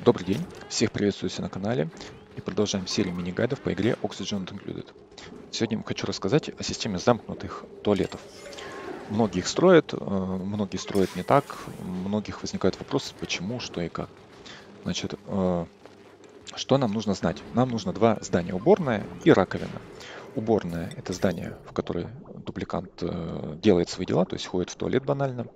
Добрый день, всех приветствую на канале и продолжаем серию мини-гайдов по игре Oxygen Not Included. Сегодня я хочу рассказать о системе замкнутых туалетов. Многие их строят, многие строят не так, у многих возникают вопросы, почему, что и как. Значит, что нам нужно знать? Нам нужно два здания, уборная и раковина. Уборная — это здание, в которое дубликант делает свои дела, то есть ходит в туалет банально.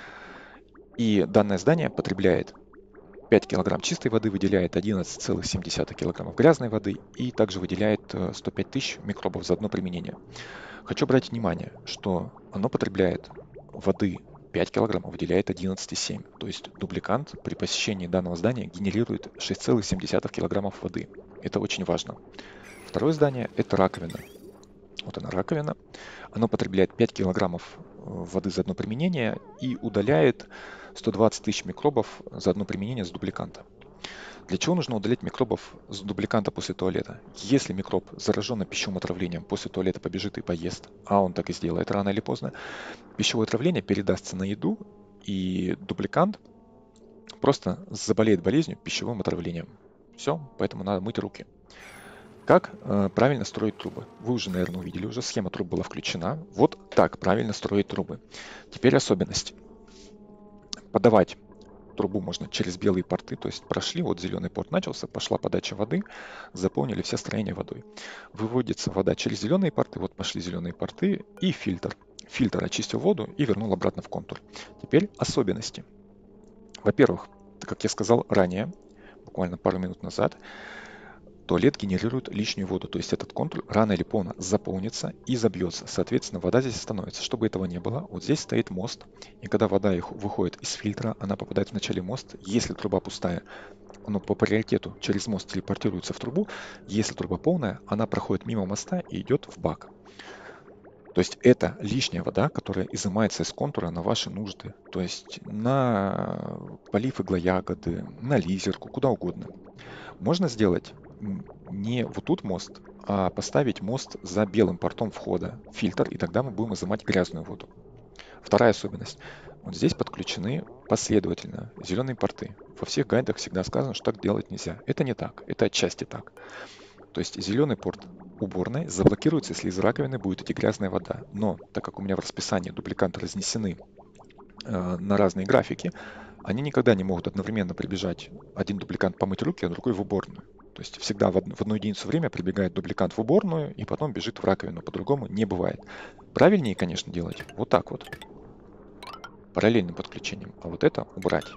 И данное здание потребляет 5 килограмм чистой воды, выделяет 11,7 килограммов грязной воды и также выделяет 105 тысяч микробов за одно применение. Хочу обратить внимание, что оно потребляет воды 5 килограммов, выделяет 11,7. То есть дубликант при посещении данного здания генерирует 6,7 килограммов воды. Это очень важно. Второе здание — это раковина. Вот она, раковина. Оно потребляет 5 килограммов воды за одно применение и удаляет 120 тысяч микробов за одно применение с дубликанта. Для чего нужно удалять микробов с дубликанта после туалета? Если микроб заражен пищевым отравлением, после туалета побежит и поест, а он так и сделает рано или поздно, пищевое отравление передастся на еду, и дубликант просто заболеет болезнью пищевым отравлением. Все, поэтому надо мыть руки. Как правильно строить трубы? Вы уже, наверное, увидели, уже схема труб была включена. Вот так правильно строить трубы. Теперь особенности. Подавать трубу можно через белые порты, то есть прошли, вот зеленый порт начался, пошла подача воды, заполнили все строения водой. Выводится вода через зеленые порты, вот пошли зеленые порты и фильтр. Фильтр очистил воду и вернул обратно в контур. Теперь особенности. Во-первых, как я сказал ранее, буквально пару минут назад, туалет генерирует лишнюю воду, то есть этот контур рано или поздно заполнится и забьется. Соответственно, вода здесь остановится. Чтобы этого не было, вот здесь стоит мост, и когда вода выходит из фильтра, она попадает в начале мост. Если труба пустая, оно по приоритету через мост телепортируется в трубу. Если труба полная, она проходит мимо моста и идет в бак. То есть это лишняя вода, которая изымается из контура на ваши нужды. То есть на полив иглоягоды, на лизерку, куда угодно. Можно сделать не вот тут мост, а поставить мост за белым портом входа, фильтр, и тогда мы будем изымать грязную воду. Вторая особенность. Вот здесь подключены последовательно зеленые порты. Во всех гайдах всегда сказано, что так делать нельзя. Это не так, это отчасти так. То есть зеленый порт уборной заблокируется, если из раковины будет идти грязная вода. Но так как у меня в расписании дубликанты разнесены на разные графики, они никогда не могут одновременно прибежать один дубликант помыть руки, а другой в уборную. То есть всегда в одну единицу время прибегает дубликант в уборную и потом бежит в раковину. По-другому не бывает. Правильнее, конечно, делать вот так вот, параллельным подключением, а вот это убрать.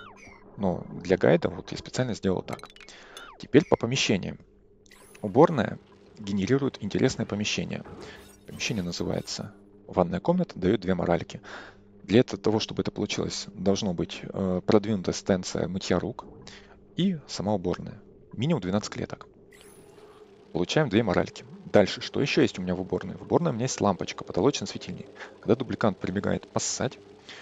Но для гайда вот я специально сделал так. Теперь по помещениям. Уборная генерирует интересное помещение. Помещение называется ванная комната, дает две моральки. Для того, чтобы это получилось, должно быть продвинутая станция мытья рук и сама уборная. Минимум 12 клеток. Получаем две моральки. Дальше, что еще есть у меня в уборной? В уборной у меня есть лампочка, потолочный светильник. Когда дубликант прибегает поссать,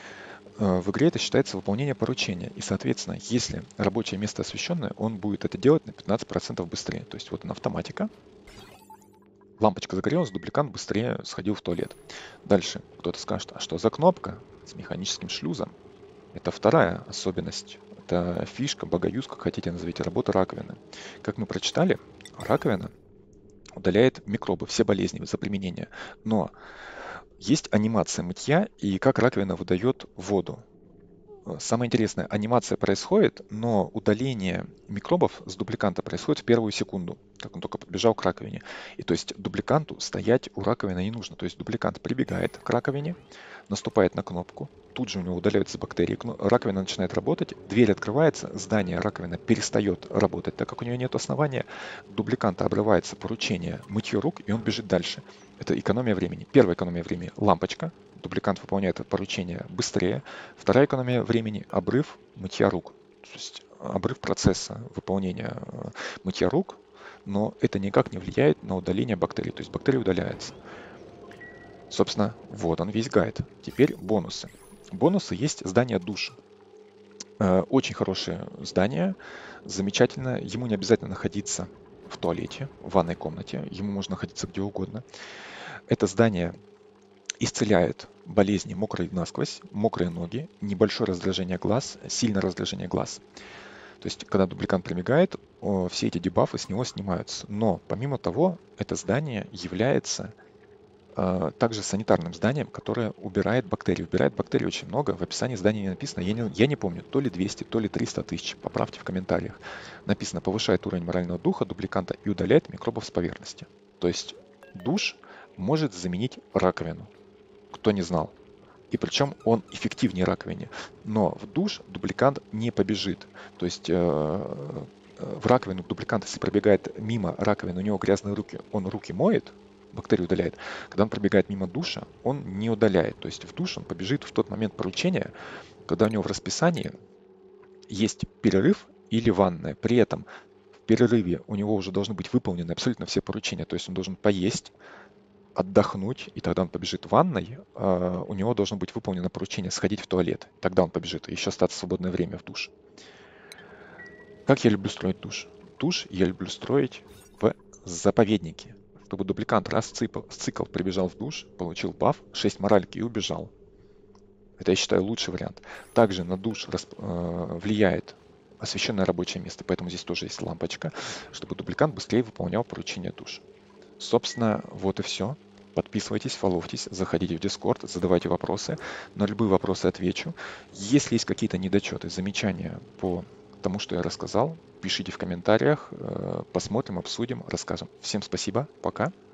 в игре это считается выполнение поручения. И, соответственно, если рабочее место освещенное, он будет это делать на 15% быстрее. То есть вот она автоматика. Лампочка загорелась, дубликант быстрее сходил в туалет. Дальше кто-то скажет, а что за кнопка с механическим шлюзом? Это вторая особенность. Это фишка, богоюз, как хотите назовите, работы раковины. Как мы прочитали, раковина удаляет микробы, все болезни за применение. Но есть анимация мытья и как раковина выдает воду. Самое интересное, анимация происходит, но удаление микробов с дубликанта происходит в первую секунду, как он только подбежал к раковине. И то есть дубликанту стоять у раковины не нужно. То есть дубликант прибегает к раковине, наступает на кнопку, тут же у него удаляются бактерии, раковина начинает работать, дверь открывается, здание раковина перестает работать, так как у нее нет основания, дубликанта обрывается поручение мытье рук, и он бежит дальше. Это экономия времени. Первая экономия времени — лампочка, дубликант выполняет это поручение быстрее. Вторая экономия времени — обрыв мытья рук. То есть обрыв процесса выполнения мытья рук, но это никак не влияет на удаление бактерий. То есть бактерии удаляются. Собственно, вот он весь гайд. Теперь бонусы. Бонусы есть здание душ. Очень хорошее здание, замечательно. Ему не обязательно находиться в туалете, в ванной комнате. Ему можно находиться где угодно. Это здание исцеляет болезни мокрые насквозь, мокрые ноги, небольшое раздражение глаз, сильное раздражение глаз. То есть, когда дубликант пробегает, все эти дебафы с него снимаются. Но, помимо того, это здание является также санитарным зданием, которое убирает бактерии. Убирает бактерий очень много. В описании здания не написано. Я не помню, то ли 200, то ли 300 тысяч. Поправьте в комментариях. Написано, повышает уровень морального духа дубликанта и удаляет микробов с поверхности. То есть душ может заменить раковину. Кто не знал. И причем он эффективнее раковине. Но в душ дубликант не побежит. То есть в раковину дубликант, если пробегает мимо раковины, у него грязные руки, он руки моет, бактерии удаляет. Когда он пробегает мимо душа, он не удаляет. То есть в душ он побежит в тот момент поручения, когда у него в расписании есть перерыв или ванная. При этом в перерыве у него уже должны быть выполнены абсолютно все поручения. То есть он должен поесть, отдохнуть, и тогда он побежит в ванной. У него должно быть выполнено поручение сходить в туалет. Тогда он побежит, и еще остаться в свободное время в душ. Как я люблю строить душ? Душ я люблю строить в заповеднике, чтобы дубликант раз цикл прибежал в душ, получил баф, 6 моральки и убежал. Это, я считаю, лучший вариант. Также на душ влияет освещенное рабочее место, поэтому здесь тоже есть лампочка, чтобы дубликант быстрее выполнял поручение душ. Собственно, вот и все. Подписывайтесь, фолловьтесь, заходите в Discord, задавайте вопросы. На любые вопросы отвечу. Если есть какие-то недочеты, замечания по тому, что я рассказал, пишите в комментариях, посмотрим, обсудим, расскажем. Всем спасибо, пока.